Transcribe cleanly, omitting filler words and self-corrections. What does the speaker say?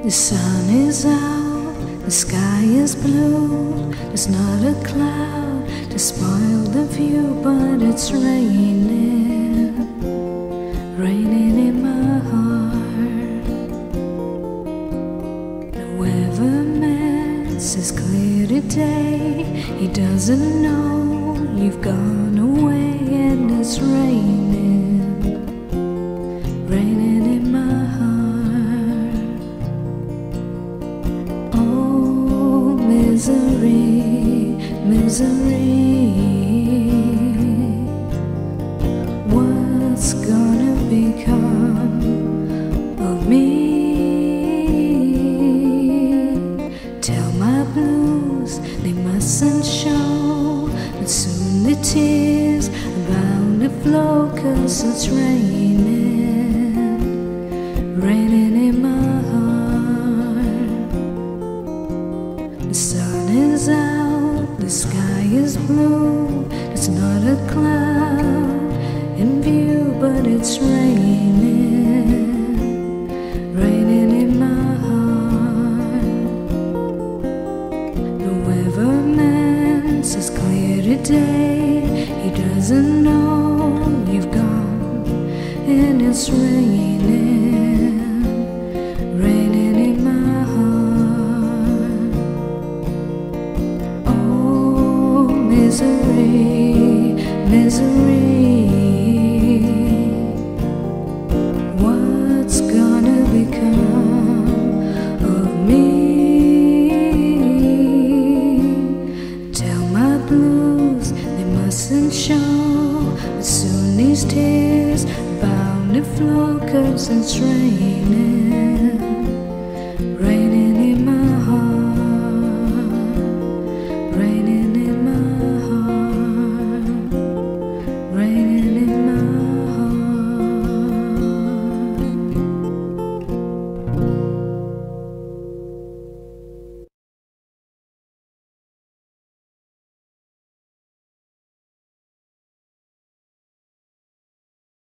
The sun is out, the sky is blue. There's not a cloud to spoil the view, but it's raining, raining in my heart. The weatherman says clear today. He doesn't know you've gone away, and it's raining, raining in my heart. Oh, misery, misery, what's gonna become of me? Tell my blues they mustn't show, but soon the tears are bound to flow, 'cause it's raining, raining in my heart. The sun is out, the sky is blue. It's not a cloud in view, but it's raining, raining in my heart. The weatherman says clear today. He doesn't know you've gone, and it's raining, raining in my heart. Oh, misery, misery, what's gonna become of me? Tell my blues they mustn't show, but soon these tears are bound to flow, 'cause it's raining,